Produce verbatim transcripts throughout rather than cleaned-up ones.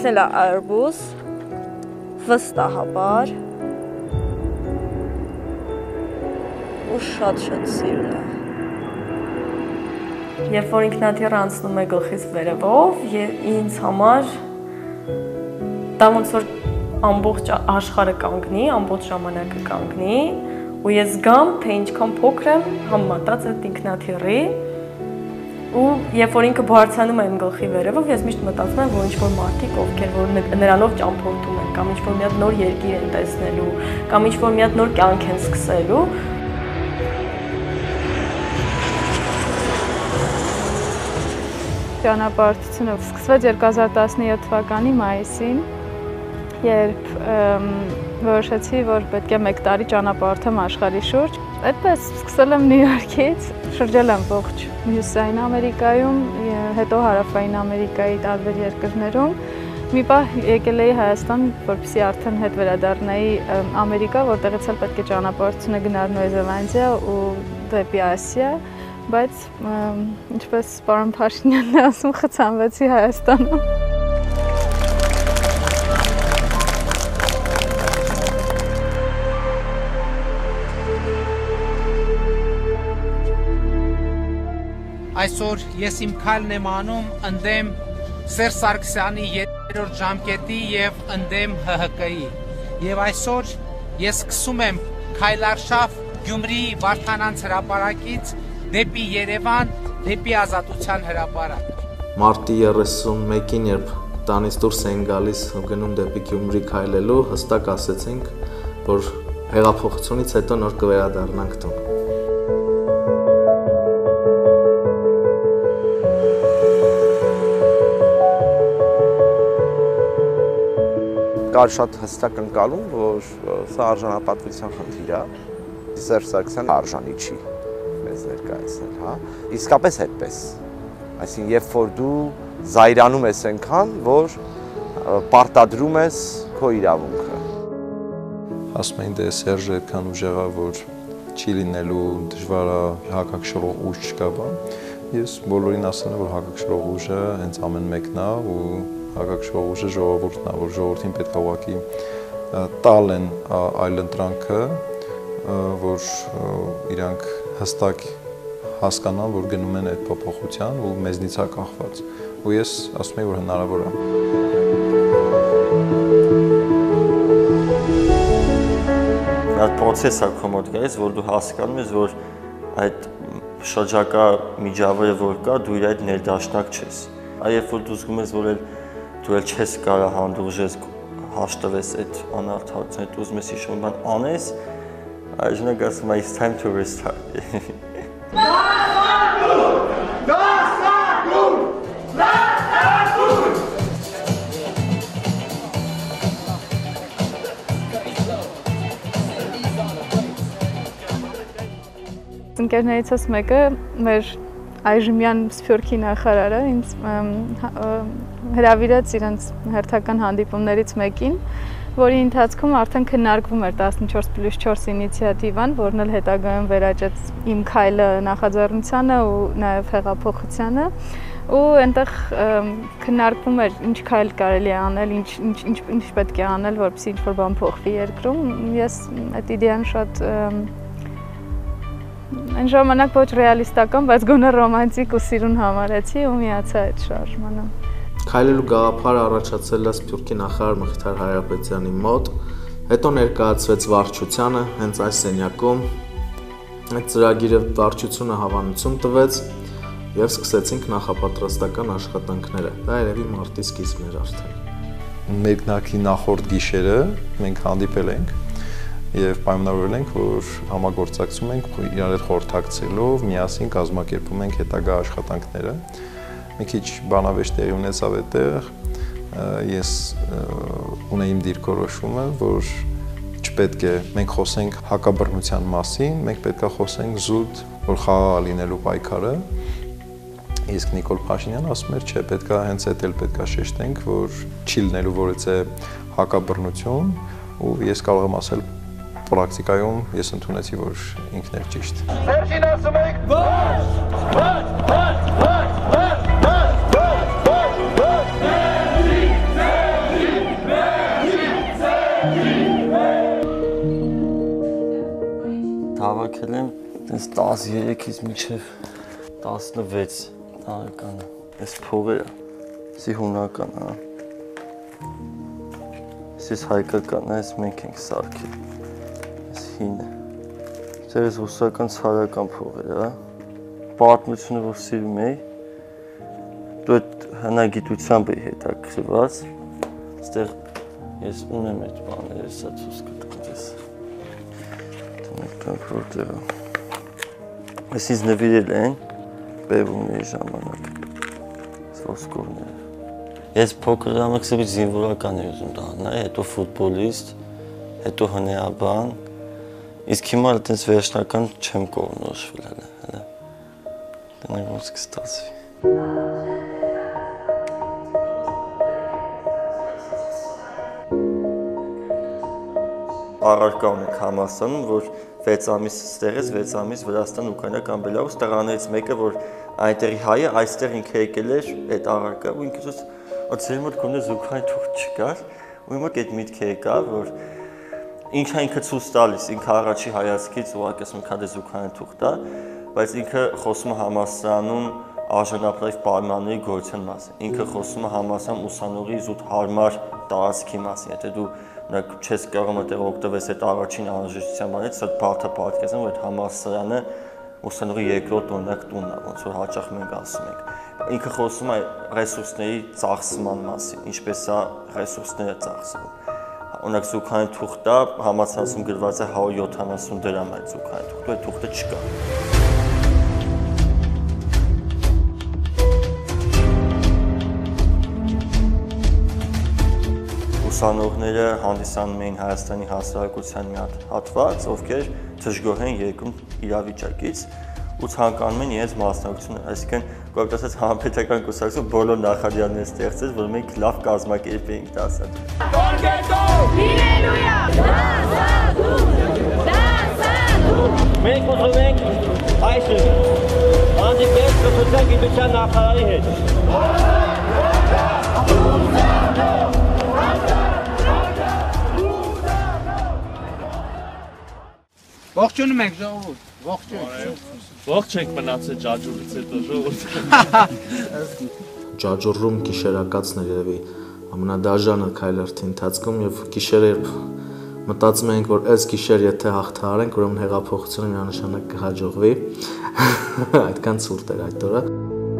Տեսնել է արբուզ, վստահաբար ու շատ-շատ սիրուն է։ Երբ որ ինքնաթիռը անցնում է գլխից վերևով, ինձ համար դա ոնց որ ամբողջ աշխարհը կանգնի, ամբողջ ժամանակը կանգնի, ու ես զգամ, թե ինչքան փոքր եմ համեմատած այդ ինքնաթիռի, ու երբ որ ինքը բարձրանում է իմ գլխի վերևով, ես միշտ մտածում եմ, որ ինչ-որ մարդիկ, ովքեր որ նրանով ճամփորդում են, կամ ինչ-որ մի հատ նոր երկիր են տեսնելու, կամ ինչ-որ մի հատ նոր կյանք են սկսելու, ճանապարհությունը սկսվեց երկու հազար տասնյոթ թվականի մայիսին, երբ որոշեցի, որ պետք է մեկ տարի ճանապարհորդեմ աշխարհի շուրջ։ Այդպես սկսել եմ Նյու Յորքից, շրջել եմ ողջ Հյուսիսային Ամերիկայում, հետո Հարավային Ամերիկայի տարբեր երկրներում։ Մի պահ եկել էի Հայաստան, որպեսզի արդեն հետ վերադառնայի Ամերիկա, որտեղից էլ պետք է ճանապարհորդությունը գնար Նոր Զելանդիա ու դեպի Ասիա, բայց ինչպես պարոն Parsyanն է ասում, խցանվեցի Հայաստանում։ Այսօր ես իմ քայլն եմ անում ընդդեմ Սերժ Սարգսյանի երրորդ ժամկետի եւ ընդդեմ Հ Հ Կ-ի։ Եվ այսօր ես սկսում եմ քայլարշավ Գյումրի Վարդանանց հրապարակից դեպի Երևան, դեպի Ազատության հրապարակ։ Մարտի երեսունմեկին, երբ տանից դուրս էին գալիս ու գնում դեպի Գյումրի քայլելու, հստակ ասեցինք, որ հեղափոխությունից հետո նոր կվերադառնանք տուն։ Կար շատ հստակ ընկալում, որ սա արժանապատվության խնդիր է, Սերժ Սարգսյանը արժանի չի մեզ ներկայացնել, հա։ Իսկապես այդպես։ Այսինքն, երբ որ դու զայրանում ես այնքան, որ պարտադրում ես քո իրավունքը։ Ասում էին, դե Սերժը այդքան ուժեղ է, որ չի լինելու դժվար է հակակշռող ուժ չկա, բան։ Ես բոլորին ասել եմ, որ հակակշռող ուժը հենց ամեն մեկն է ու հակակշռող ուժը ժողովուրդն է, որ ժողովրդին պետք է ուղղակի տալ են այլընտրանքը, որ իրանք հստակ հասկանան, որ գնում են այդ փոփոխության ու մեզնից է կախված։ Ու ես ասում եմ, որ հնարավոր է։ Այդ պրոցեսը քո մոտ գայիս, որ դու հասկանում ես, որ այդ շրջակա միջավայրը որ կա, դու իր այդ ներդաշնակ չես։ Այ երբ որ դու զգում ես, որ դու էլ չես կարող հանդուրժես հաշտվես այդ անարդարությունը, դու ուզում ես ինչ-որ բան անես, այժմ ասում եմ, it's time to restart։ Ընկերներիցս մեկը մեր այժմյան Սփյուռքի նախարարը ինձ հրավիրեց իրենց հերթական հանդիպումներից մեկին, որի ընթացքում արդեն քննարկվում էր տասնչորս պլյուս չորս ինիցիատիվան, որն էլ հետագայում վերաճեց իմ քայլը նախաձեռնությանը ու նաև հեղափոխությանը, ու այնտեղ քննարկվում էր ինչ քայլ կարելի է անել, ինչ ինչ պետք է անել, որպեսզի ինչ-որ բան փոխվի երկրում։ Ես այդ իդեան շատ Այն ժամանակ ոչ ռեալիստական, բայց գոնե ռոմանտիկ ու սիրուն համարեցի ու միացա այդ շարժմանը։ Քայլելու գաղափարը առաջացել է Սփյուռքի նախարար Մխիթար Հայրապետյանի մոտ, հետո ներկայացվեց վարչությանը, հենց այս սենյակում։ Այդ ծրագիրը վարչությունը հավանություն տվեց եւ սկսեցինք նախապատրաստական աշխատանքները։ Դա երևի մարտի սկիզբն էր արդեն։ Մեկնակի նախորդ գիշերը մենք հանդիպել ենք եւ պայմանավորել ենք, որ համագործակցում ենք իրար հետ խորհրդակցելով, միասին կազմակերպում ենք հետագա աշխատանքները։ Մի քիչ բանավեճ տեղի ունեցավ այդտեղ, ես ունեի իմ դիրքորոշումը, որ չպետք է մենք խոսենք հակաբռնության մասին, մենք պետք է խոսենք զուտ, որ խաղաղ լինելու պայքարը։ Իսկ Նիկոլ Փաշինյանը ասում էր, չէ, պետք է հենց այդ էլ պետք է շեշտենք, որ չի լինելու որևէ հակաբռնություն, ու ես կարող եմ ասել պրակտիկայում ես ընդունեցի, որ ինքն էր ճիշտ։ Սերժին ասում եք ոչ, ոչ, ոչ, ոչ, ոչ, ոչ, ոչ, ոչ, ոչ, հավաքել եմ այդպես տասներեքից մինչև տասնվեց տարեկանը։ Այս փողերը, սի հունական, հա։ Սիս հայկական, այս մենք ենք սարքել։ Այս հինը։ Ձերս ռուսական ցարական փողերը, հա։ Պատմությունը որ սիրում էի, դու այդ հնագիտությամբ էի հետաքրքրված, այստեղ ես ունեմ այդ բաները, սա ցույց կտամ։ Տնական որտեղ։ Այս ինձ նվիրել են բևումների ժամանակ։ Այս ոսկորները։ Ես փոքր ժամանակից զինվորական եմ ուզում դառնալ, հետո ֆուտբոլիստ, հետո հնեաբան։ Իսկ հիմա այդպես վերջնական չեմ կողմնորոշվել հələ, հələ։ Տնենք ոնց կստացվի։ Առարկա ունենք Համաստանում, որ վեց ամիս ստեղից, վեց ամիս Վրաստան, Ուկրաինա կամ Բելարուս տղաներից մեկը, որ այնտեղի հայ է, այստեղ ինքը եկել էր այդ առարկա, ու ինքը ասաց, «Ձեր մոտ գոնե զուգահեռ թուղթ չկար», ու հիմա այդ միտքը եկավ, որ ինքը ինքը ցույց տալիս, ինքը առաջի հայացքից ուղղակի ասում քան դե զուգահեռ թուղթ է, բայց ինքը խոսում է Համաստանում արժանապատիվ պայմանների գոյության մասին։ Ինքը խոսում է Համաստանում ուսանողի զուտ հարմար տարածքի մասին, եթե դու Նրանք չես կարող այդտեղ օգտվես այդ առաջին անհրաժեշտության բանից, սա բարդ է պատկերացնել, որ այդ համալսարանը ուսանողի երկրորդ օրինակ տունն է, ոնց որ հաճախ մենք ասում ենք։ Ինքը խոսում է ռեսուրսների ծախսման մասին, ինչպես է ռեսուրսները ծախսվում։ Օրինակ զուգահեռ թուղթը համացանցում գրված է հարյուր յոթանասուն դրամ այդ զուգահեռ թուղթը, այդ թուղթը չկա։ Ուսանողները հանդիսանում էին Հայաստանի հասարակության մի հատ հատված, ովքեր դժգոհ են եկում իրավիճակից ու ցանկանում են իրենց մասնակցությունը, այսինքն կոպիտ ասած հանրապետական կուսակցություն բոլոր նախադրանքները ստեղծեց, որ մենք լավ կազմակերպեինք դասադուլ։ Մենք ուզում ենք այսօր հանդիպել կրթության գիտության նախարարի հետ։ Ողջունում ենք ժողովուրդ, ողջույն։ Ողջ եք մնացել ջաջուրից հետո ժողովուրդ։ Ջաջուրում գիշերակացն էր երևի ամենադաժանը քայլերթի ընթացքում եւ գիշերը երբ մտածում ենք որ այս գիշեր եթե հաղթահարենք, ուրեմն հեղափոխությունը միանշանակ կհաջողվի։ Այդքան ցուրտ էր այդ օրը։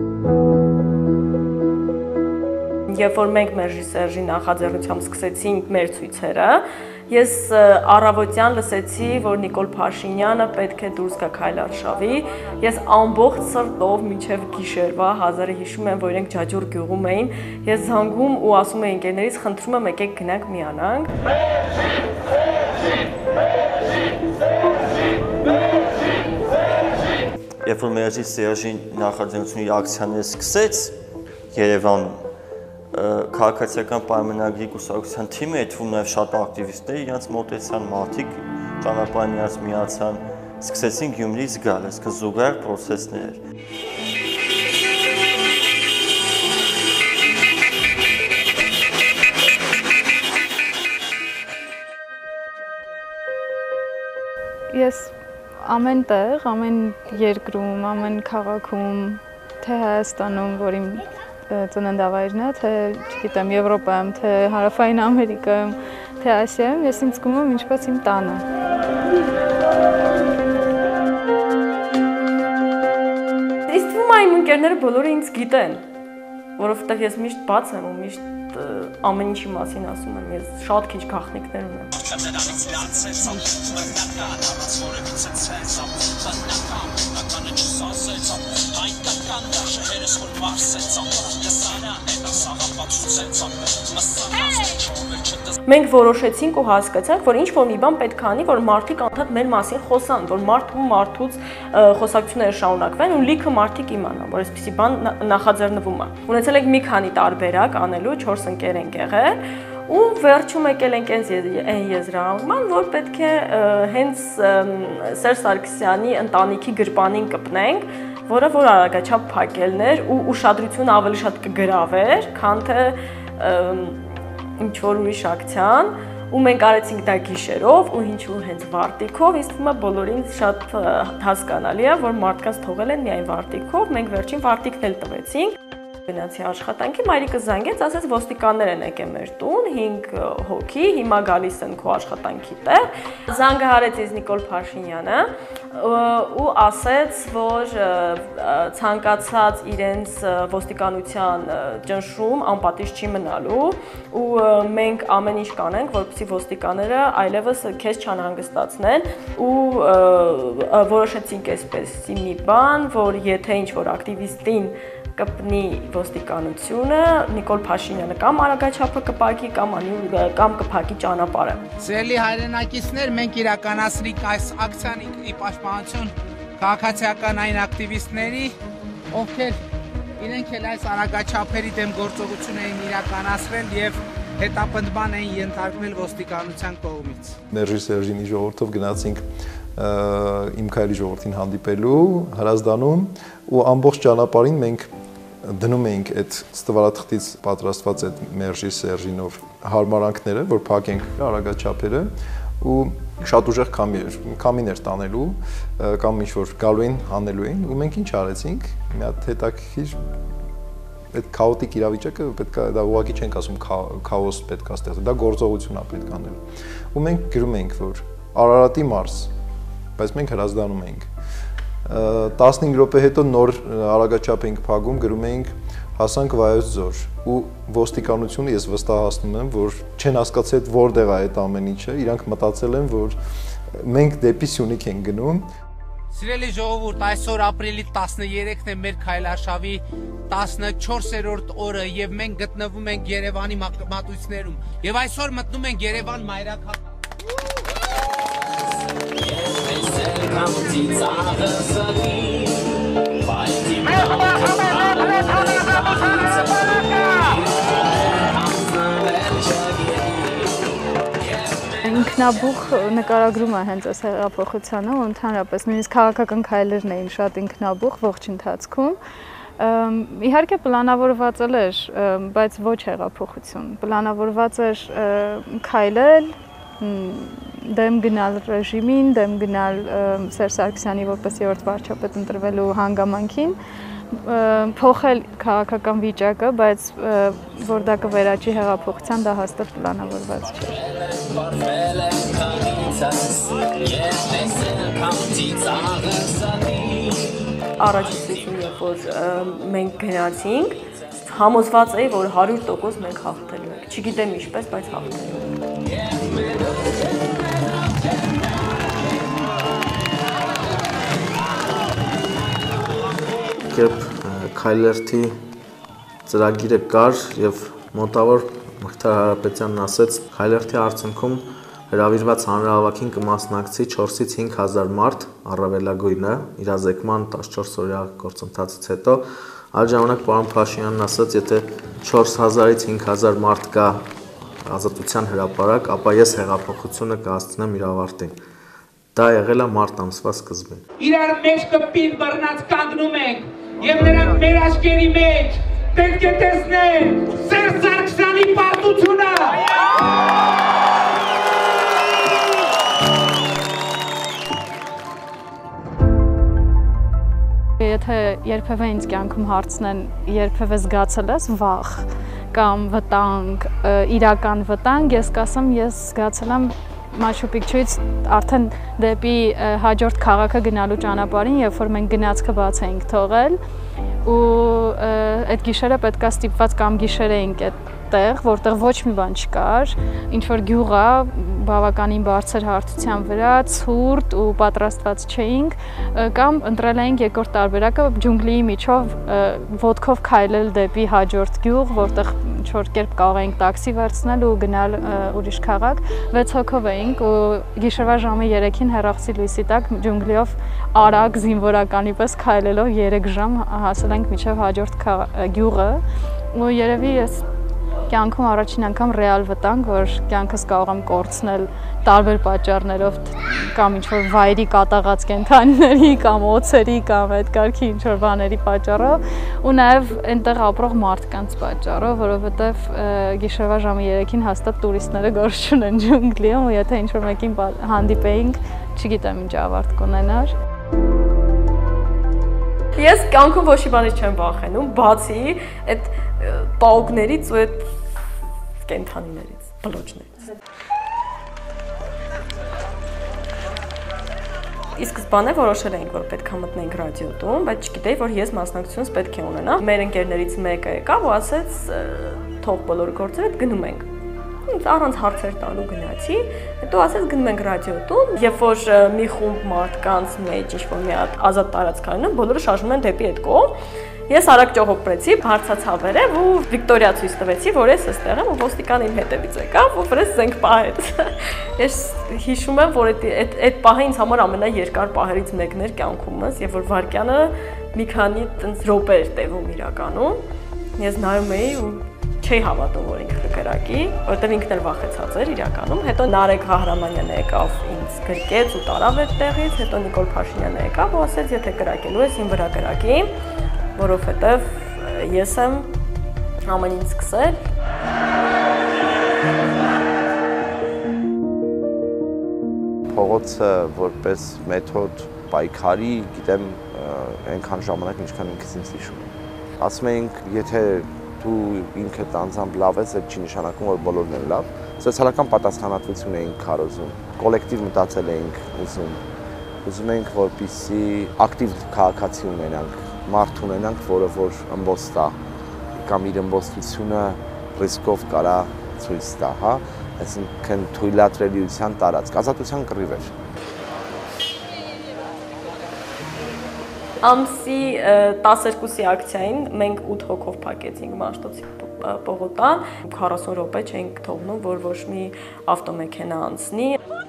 Երբ որ մենք մեր ռեժիսորի նախաձեռնությամբ սկսեցինք մեր ցույցերը, ես առավոտյան լսեցի, որ Նիկոլ Փաշինյանը պետք է դուրս գա քայլարշավի։ Ես ամբողջ սրտով մինչև գիշերվա հազարը հիշում եմ, որ իրենք Ջաջուր գյուղում էին։ Ես զանգում ու ասում էի ընկերներից, խնդրում եմ եկեք գնանք միանանք։ Երբ որ մեր Սերժի նախաձեռնությունը ակցիաները սկսեց Երևանում, քաղաքացիական պայմանագրի կուսակցության թիմը այդվում նաև շատ ակտիվիստներ իրենց մոտեցան, մարդիկ ճանապարհին իրենց միացան, սկսեցին Գյումրիից գալ, այսինքն զուգահեռ պրոցեսներ էր։ Ես ամեն տեղ, ամեն երկրում, ամեն քաղաքում, թե Հայաստանում, որ իմ ծննդավայրն է, թե, չգիտեմ, Եվրոպայում, թե Հարավային Ամերիկայում, թե Ասիայում, ես ինձ զգում եմ ինչպես իմ տանը։ Իսկ թվում է իմ ընկերները բոլորը ինձ գիտեն, որովհետև ես միշտ բաց եմ ու միշտ ամեն ինչի մասին ասում եմ, ես շատ քիչ գաղտնիքներ ունեմ։ Մենք որոշեցինք ու հասկացանք, որ ինչ-որ մի բան պետք է անի, որ մարդիկ անդադ մեր մասին խոսան, որ մարդու մարդուց խոսակցությունները շարունակվեն ու լիքը մարդիկ իմանան, որ այսպիսի բան նախաձեռնվում է։ Ունեցել ենք մի քանի տարբերակ անելու, չորս ընկեր ենք եղել ու վերջում եկել ենք այն եզրահանգման, որ պետք է հենց Սերժ Սարգսյանի ընտանիքի գրպանին կպնենք, որը որ արագաչափ փակելն էր ու ուշադրությունը ավելի շատ կգրավեր, քան թե ինչ որ ուրիշ ակցիան, ու մենք արեցինք դա գիշերով ու ինչու հենց վարտիքով, ինձ թվում է բոլորին շատ հասկանալի է, որ մարդկանց թողել են միայն վարտիքով, մենք վերջին վարտիքն էլ տվեցինք։ Գնացի աշխատանքի, մայրիկը զանգեց, ասեց ոստիկաններ են եկել մեր տուն, հինգ հոգի, հիմա գալիս են քո աշխատանքի տեղ։ Զանգը հարեց ինձ Նիկոլ Փաշինյանը ու ասեց, որ ցանկացած իրենց ոստիկանության ճնշում անպատիժ չի մնալու ու մենք ամեն ինչ կանենք, որպեսզի ոստիկանները այլևս քեզ չանհանգստացնեն ու որոշեցինք այսպեսի մի բան, որ եթե ինչ-որ ակտիվիստին կպնի ոստիկանությունը, Նիկոլ Փաշինյանը կամ արագաչափը կպակի, կամ կամ կփակի ճանապարհը։ Սիրելի հայրենակիցներ, մենք իրականացրինք այս ակցիան ի պաշտպանություն քաղաքացիական այն ակտիվիստների, ովքեր իրենք էլ այս արագաչափերի դեմ գործողություն էին իրականացրել եւ հետապնդման էին ենթարկվել ոստիկանության կողմից։ Մերժի Սերժինի ժողովրդով գնացինք իմ քայլի ժողովրդին հանդիպելու Հրազդանում ու ամբողջ ճանապարհին մենք դնում էինք այդ ստվարաթղթից պատրաստված այդ մերժի Սերժինով հարմարանքները, որ փակենք արագաչափերը ու շատ ուժեղ կամին էր տանելու կամ ինչ-որ գալու էին, հանելու էին ու մենք ինչ արեցինք, մի հատ հետաքրքիր այդ քաոտիկ իրավիճակը պետք է դա ուղղակի չենք ասում քաոս պետք է ստեղծել, դա գործողություն է պետք անել։ Ու մենք գրում էինք, որ Արարատի մարզ, բայց մենք Հրազդանում էինք։ տասնհինգ րոպե հետո նոր արագաչափ էինք փակում, գրում էինք հասանք Վայոց ձոր ու ոստիկանությունը ես վստահացնում եմ, որ չեն հասկացել որտեղ է այդ ամեն ինչը, իրանք մտածել են, որ մենք դեպի Սյունիք ենք գնում։ Սիրելի ժողովուրդ, այսօր ապրիլի տասներեքն է մեր քայլարշավի տասնչորսերորդ օրը եւ մենք գտնվում ենք Երևանի մատույցներում եւ այսօր մտնում ենք Երևան մայրաքաղաք։ Ինքնաբուխ նկարագրում է հենց այս հեղափոխությանը ու ընդհանրապես նույնիսկ քաղաքական քայլերն էին շատ ինքնաբուխ ողջ ընթացքում։ Իհարկե պլանավորված էր, բայց ոչ հեղափոխություն։ Պլանավորված էր քայլել, դեմ գնալ ռեժիմին, դեմ գնալ Սերժ Սարգսյանի որպես երրորդ վարչապետ ընտրվելու հանգամանքին, փոխել քաղաքական վիճակը, բայց որ դա կվերաճի հեղափոխության, դա հաստատ պլանավորված չէր։ Առաջին երբ որ մենք գնացինք, համոզված էի, որ հարյուր տոկոս մենք հաղթելու ենք։ Չգիտեմ ինչպես, բայց հաղթելու ենք։ Երբ քայլերթի ծրագիրը կար եւ մոտավոր Մխիթար Հարապետյանն ասեց քայլերթի արդյունքում հրավիրված հանրահավաքին կմասնակցի չորսից հինգ հազար մարդ, առավելագույնը իրազեկման տասնչորս օրյա գործընթացից հետո, այդ ժամանակ պարոն Փաշինյանն ասաց, եթե չորս հազարից հինգ հազար մարդ կա ազատության հրապարակ, ապա ես հեղափոխությունը կհասցնեմ իր ավարտին։ Դա եղել է մարտ ամսվա սկզբին։ Իրար մեջ կպին բռնած կանգնում ենք եւ նրանք մեր աչքերի մեջ պետք է տեսնեն Սերժ Սարգսյանի պարտությունը։ Եթե երբևէ ինձ կյանքում հարցնեն, երբևէ զգացել ես վախ կամ վտանգ, իրական վտանգ, ես կասեմ, ես զգացել եմ Մաչու Պիկչուից արդեն դեպի հաջորդ քաղաքը գնալու ճանապարհին, երբ որ մենք գնացքը բաց էինք թողել ու այդ գիշերը պետքա ստիպված կամ գիշեր էինք այդտեղ, որտեղ ոչ մի բան չկար, ինչ որ գյուղ է, բավականին բարձր հարթության վրա, ցուրտ ու պատրաստված չէինք, կամ ընտրել էինք երկրորդ տարբերակը ջունգլիի միջով ոտքով քայլել դեպի հաջորդ գյուղ, որտեղ ինչ որ կերպ կարող էինք տաքսի վերցնել ու գնալ ուրիշ քաղաք, վեց հոգով էինք ու գիշերվա ժամը երեքին հեռախոսի լույսի տակ ջունգլիով արագ զինվորականի պես քայլելով երեք ժամ հասել ենք մինչև հաջորդ գյուղը ու երևի ես կյանքում առաջին անգամ ռեալ վտանգ, որ կյանքս կարող եմ կորցնել տարբեր պատճառներով կամ ինչ-որ վայրի կատաղած կենդանիների կամ օձերի կամ այդ կարգի ինչ-որ բաների պատճառով ու նաև այնտեղ ապրող մարդկանց պատճառով, որովհետև գիշերվա ժամը երեքին հաստատ տուրիստները գործ չունեն ջունգլիում ու եթե ինչ-որ մեկին հանդիպեինք, չգիտեմ ինչ ավարտ կունենար։ Ես կյանքում ոչ մի բանից չեմ վախենում, բացի այդ պաուկներից ու այդ կենդանիներից, բլոճներից։ Ի սկզբանե որոշել էինք, որ պետք է մտնենք ռադիոտում, բայց չգիտեի, որ ես մասնակցությունս պետք է ունենամ։ Մեր ընկերներից մեկը եկավ ու ասեց, թող բոլոր գործերը գնում ենք։ Առանց հարցեր տալու գնացի, հետո ասեց գնում ենք ռադիոտում, երբ որ մի խումբ մարդկանց մեջ ինչ-որ մի հատ ազատ տարածք կա, բոլորը շարժվում են դեպի այդ կողմ։ Ես արագ ճողոպրեցի, հարցացա վերև ու Վիկտորիա ցույց տվեցի, որ ես այստեղ եմ ու ոստիկանը իմ հետևից եկավ ու վրես զենք պահեց։ Ես հիշում եմ, որ այդ այդ պահը ինձ համար ամենաերկար պահերից մեկն էր կյանքումս, եւ որ վարկյանը մի քանի տենց րոպե էր տևում իրականում։ Ես նայում էի ու չէի հավատում, որ ինքը կկրակի, որովհետև ինքն էլ վախեցած էր իրականում։ Հետո Նարեկ Հահրամանյանը եկավ ինձ գրկեց ու տարավ այդ տեղից, հետո Նիկոլ Փաշինյանը եկավ ու ասեց, եթե կրակելու ես, ին վրա կրակի, որովհետև ես եմ ամեն ինչ սկսել։ Փողոցը որպես մեթոդ պայքարի, գիտեմ, այնքան ժամանակ ինչքան ինքս ինձ հիշում եմ։ Ասում էինք, եթե դու ինքդ անձամբ լավ ես, այդ չի նշանակում, որ բոլորն են լավ։ Սոցիալական պատասխանատվություն էինք քարոզում, կոլեկտիվ մտածել էինք ուզում։ Ուզում էինք, որպեսզի ակտիվ քաղաքացի ունենանք, մարդ ունենանք, որը որ ըմբոստ տա կամ իր ըմբոստությունը ռիսկով կարա ցույց տա, հա, այսինքն թույլատրելիության տարածք, ազատության կռիվ էր։ Ամսի տասներկուսի ակցիային մենք ութ հոգով փակեցինք Մաշտոցի պողոտան, քառասուն րոպե չենք թողնում, որ ոչ մի ավտոմեքենա անցնի։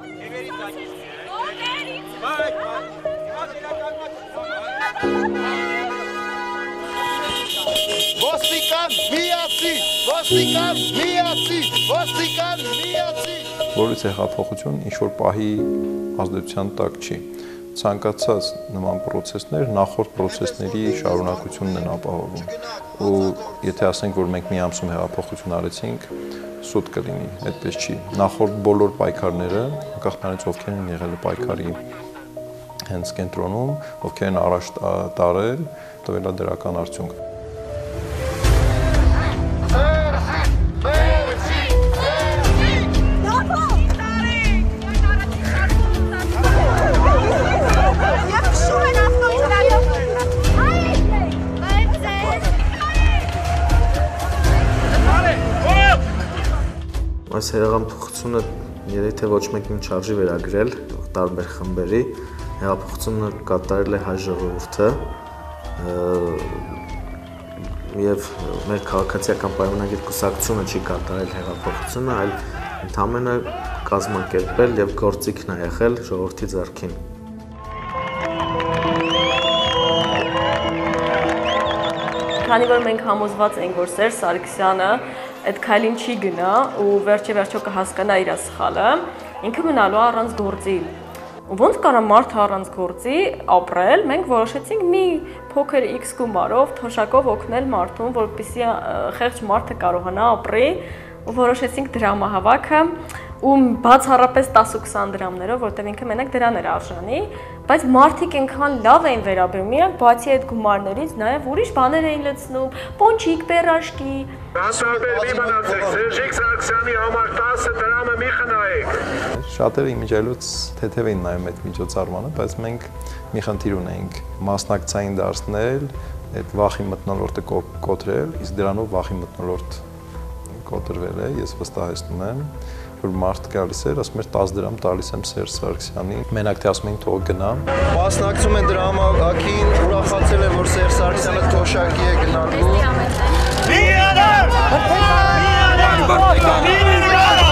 Ոստիկան միացի, ոստիկան միացի, ոստիկան միացի։ Որից հեղափոխություն ինչ-որ պահի ազդեցության տակ չի։ Ցանկացած նման process-ներ նախորդ process-ների շարունակությունն են ապահովում։ Ու եթե ասենք, որ մենք մի ամսում հեղափոխություն արեցինք, սուտ կլինի, այդպես չի։ Նախորդ բոլոր պայքարները, անկախ նրանից ովքեր են եղել պայքարի հենց կենտրոնում, ովքեր են առաջ տարել, տվել է դրական արդյունք։ Այս հեղափոխությունը երեք թե ոչ մեկին չարժի վերագրել տարբեր խմբերի, հեղափոխությունը կատարել է հայ ժողովուրդը եւ մեր քաղաքացիական պայմանագիր կուսակցությունը չի կատարել հեղափոխությունը, այլ ընդհանրապես կազմակերպել եւ գործիքն է եղել ժողովրդի ձեռքին։ Քանի որ մենք համոզված ենք, որ Սերժ Սարգսյանը այդ քայլին չի գնա ու վերջի վերջո կհասկանա իր սխալը, ինքը մնալու առանց գործի։ Ոնց կարա մարդը առանց գործի ապրել, մենք որոշեցինք մի փոքր X գումարով, թոշակով օգնել մարդուն, որպեսզի խեղճ մարդը կարողանա ապրի, ու որոշեցինք դրամահավաքը ու բացառապես տասը քսան դրամներով, որտեղ ինքը մենակ դրան էր արժանի, բայց մարդիկ այնքան լավ էին վերաբերում իրենք, բացի այդ գումարներից նաև ուրիշ բաներ էին լցնում, պոնչիկ, պերաշկի։ Ասաբերի մնացեք, Սերժիկ Սարգսյանի համար տասը դրամը մի խնայեք։ Շատերը իմիջիայլոց թեթև էին նայում այդ միջոցառմանը, բայց մենք մի խնդիր ունեինք մասնակցային դարձնել, այդ վախի մթնոլորտը կոտրել, իսկ դրանով վախի մթնոլորտ կոտրվել է, ես վստահեցնում եմ, որ մարդ գալիս էր, ասում էր տասը դրամ տալիս եմ Սերժ Սարգսյանին, մենակ թե ասում էին թող գնա։ Մասնակցում են դրամակին, ուրախացել են, որ Սերժ Սարգսյանը թոշակի է գնալու։ Միանալ! Միանալ!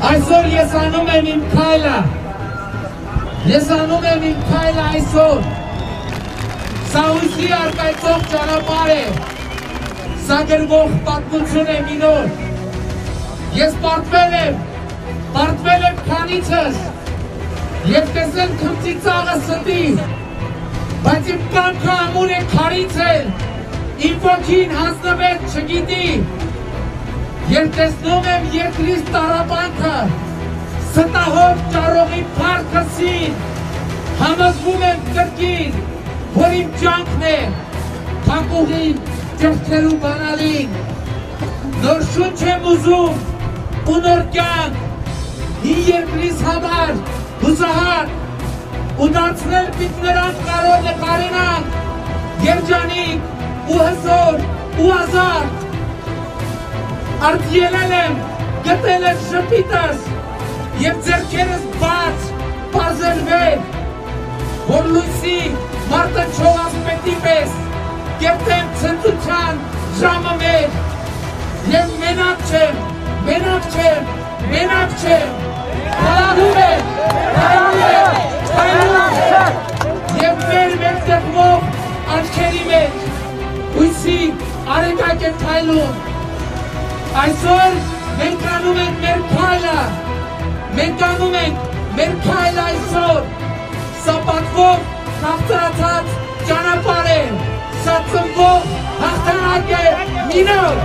Այսօր ես անում եմ իմ քայլը։ Ես անում եմ իմ քայլը այսօր։ Սա ուսի արկայծող ճանապարհ է։ Սա գրվող պատմություն է մի նոր։ Ես պարտվել եմ, պարտվել եմ քանիցս։ Եվ տեսել քմծի ծաղը ստի։ Բայց իմ կամքը ամուր է քարիցել։ Իմ ոգին հանձնվեց չգիտի։ Երբ տեսնում եմ երկրից տառապանքը, ստահով ճարողի փառքը սին, համոզվում եմ կրկին, որ իմ ջանքն է, փակուղին ճեղքերու բանալին, նոր շունչ եմ ուզում ու նոր կյանք, հին երկրից համար հուսահատ, ու դարձնել պիտի նրանք կարող է կարենանք, երջանիկ ու հզոր ու ազատ, Արտիելել եմ, գտել եմ շպիտս և ձեռքերս բաց, պազրվել, որ լույսի մարդը չողաս պետի պես, գետեմ ցնծության ժամը մեր, և մենակ չեմ, մենակ չեմ, մենակ չեմ, քայլում եմ, քայլում եմ, քայլում եմ, և մեր մեր դեղմող աչքերի մեջ, հույսի արեգակ է քայլում, Այսօր մենք անում ենք մեր քայլը, մենք անում ենք մեր քայլը այսօր, սա պատվով հաղթարացած ճանապարհ է, սա ծնվող հաղթանակ է, մի նոր։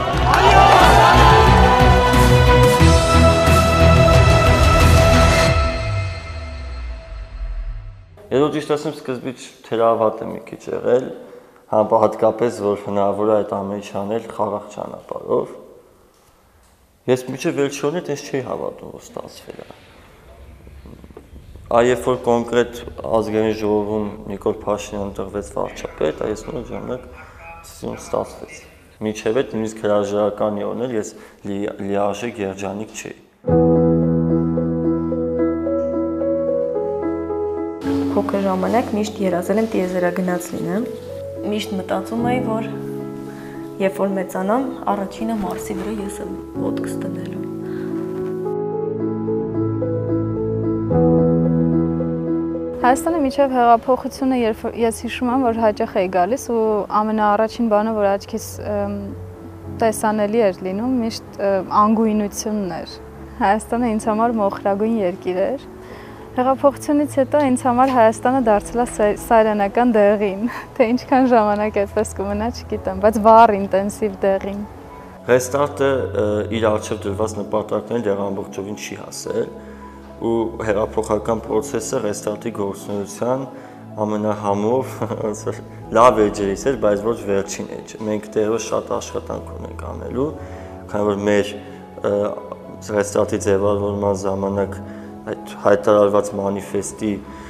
Երբ ճիշտ ասեմ, սկզբից թերավատ եմ մի քիչ եղել, հատկապես որ հնարավոր է այդ ամեն ինչ անել խաղաղ ճանապարհով։ Ես միջև վերջիորդ ես չի հավատում, որ ստացվել է։ Այև որ կոնկրետ ազգային ժողովում Նիկոլ Փաշինյանը ընտրվեց վարչապետ, այս նոր ժամանակ ստացվեց։ Միջև այդ նույնիսկ հրաժարականի օնել ես լիարժեք երջանիկ չէի։ Փոքր ժամանակ միշտ երազել եմ տիեզերագնաց լինեմ։ Միշտ մտածում էի, որ Երբ որ մեծանամ, առաջինը Մարսի վրա ես եմ ոտքս դնելու։ Հայաստանի միջև հեղափոխությունը, երբ ես հիշում եմ, որ հաճախ էի գալիս ու ամենաառաջին բանը, որ աչքիս տեսանելի էր լինում, միշտ անգույնությունն էր։ Հայաստանը ինձ համար մոխրագույն երկիր էր։ Հեղափոխությունից հետո ինձ համար Հայաստանը դարձել է սայրենական դեղին, թե ինչքան ժամանակ այդպես կմնա, չգիտեմ, բայց վառ ինտենսիվ դեղին։ Ռեստարտը իր առջև դրված նպատակներին դեռ ամբողջովին չի հասել ու հեղափոխական process-ը ռեստարտի գործունեության ամենահամով լավ էջերից էր, բայց ոչ վերջին էջը։ Մենք դեռևս շատ աշխատանք ունենք անելու, քանի որ մեր ռեստարտի ձևավորման ժամանակ այդ հայտարարված մանիֆեստի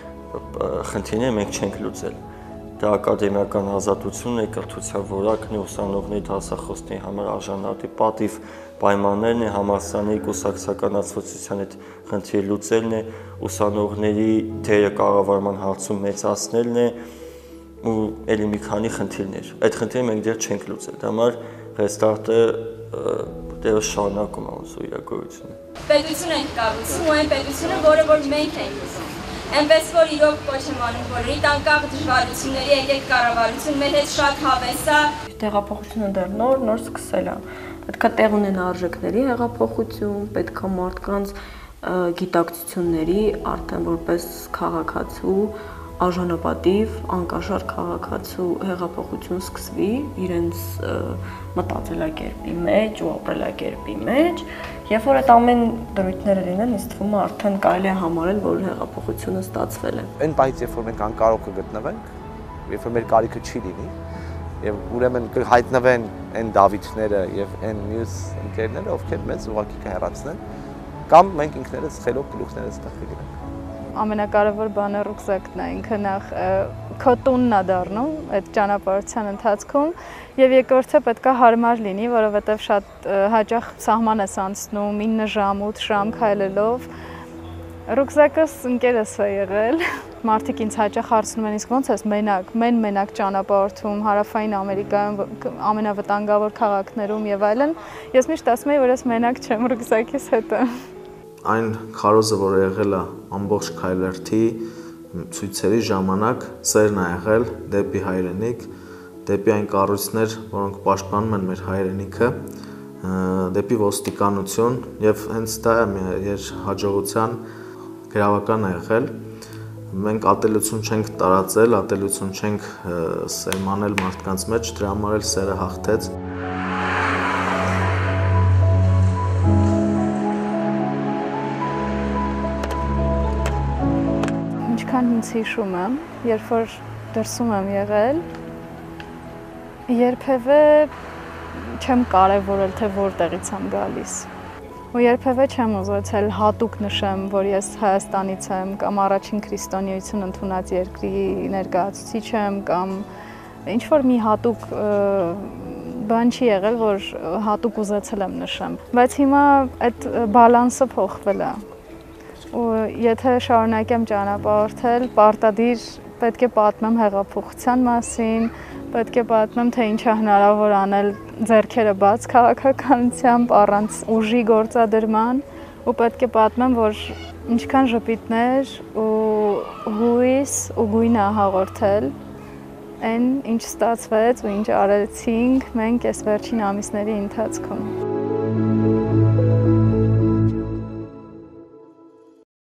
խնդիրները մենք չենք լուծել։ Դա ակադեմիական ազատությունն է, կրթության որակն է, ուսանողների դասախոսների համար արժանատի պատիվ պայմաններն է, համալսարանների կուսակցականացվածության այդ խնդիրը լուծելն է, ուսանողների դերը կառավարման հարցում մեծացնելն է ու ելի մի քանի խնդիրներ։ Այդ խնդիրները մենք դեռ չենք լուծել։ Դա համար ռեստարտը դեռ շարունակում է ոնց որ իր գոյությունը։ Պետություն ենք կառուցում ու այն պետությունը, որը որ մենք ենք ուզում։ Այնպես որ իրոք կոչ եմ անում բոլորիդ անկախ դժվարությունների եկեք կառավարություն, մեր հետ շատ հավես է։ Հեղափոխությունը դեռ նոր, նոր սկսել է։ Պետք է տեղ ունենա արժեքների հեղափոխություն, պետք է մարդկանց գիտակցությունների արդեն որպես քաղաքացու արժանապատիվ, անկաշար քաղաքացու հեղափոխություն սկսվի իրենց մտածելակերպի մեջ ու ապրելակերպի մեջ, երբ որ այդ ամեն դրույթները լինեն, ինձ թվում է արդեն կարելի է համարել, որ հեղափոխությունը ստացվել է։ Այն պահից, երբ որ մենք անկարող կգտնվենք, երբ որ մեր կարիքը չի լինի, եւ ուրեմն կհայտնվեն այն Դավիթները եւ այն մյուս ընկերները, ովքեր մեզ ուղղակի կհեռացնեն, կամ մենք ինքներս խելոք գլուխներս տխրի լինենք։ Ամենակարևոր բանը ռուկզակն է, ինքը նախ քո տունն է դառնում այդ ճանապարհության ընթացքում եւ երկրորդը պետք է հարմար լինի, որովհետեւ շատ հաճախ սահման ես անցնում ինը ժամ, ութ ժամ քայլելով։ Ռուկզակս ընկերս է եղել։ Մարդիկ ինձ հաճախ հարցնում են, իսկ ո՞նց ես մենակ, մեն մենակ ճանապարհորդում Հարավային Ամերիկայում ամենավտանգավոր քաղաքներում եւ այլն։ Ես միշտ ասում եմ, որ ես մենակ չեմ ռուկզակիս հետ։ այն քարոզը, որ եղել է ամբողջ քայլերթի ցույցերի ժամանակ, սերն է եղել դեպի հայրենիք, դեպի այն կառույցներ, որոնք պաշտպանում են մեր հայրենիքը, դեպի ոստիկանություն, եւ հենց դա իր հաջողության գրավական է եղել։ Մենք ատելություն չենք տարածել, ատելություն չենք սերմանել մարդկանց մեջ, դրա համար էլ սերը հաղթեց։ Ինչքան ինձ հիշում եմ, երբ որ դրսում եմ եղել, երբևէ չեմ կարևորել, թե որտեղից եմ գալիս։ Ու երբևէ չեմ ուզեցել հատուկ նշեմ, որ ես Հայաստանից եմ կամ առաջին քրիստոնեություն ընդունած երկրի ներկայացուցիչ եմ կամ ինչ-որ մի հատուկ բան չի եղել, որ հատուկ ուզեցել եմ նշեմ։ Բայց հիմա այդ բալանսը փոխվել է։ Ու եթե շարունակեմ ճանապարհորդել, պարտադիր պետք է պատմեմ հեղափոխության մասին, պետք է պատմեմ, թե ինչ է հնարավոր անել ձեռքերը բաց քաղաքականությամբ, առանց ուժի գործադրման, ու պետք է պատմեմ, որ ինչքան ժպիտներ ու հույս ու գույն է հաղորդել այն, ինչ ստացվեց ու ինչ արեցինք մենք այս վերջին ամիսների ընթացքում։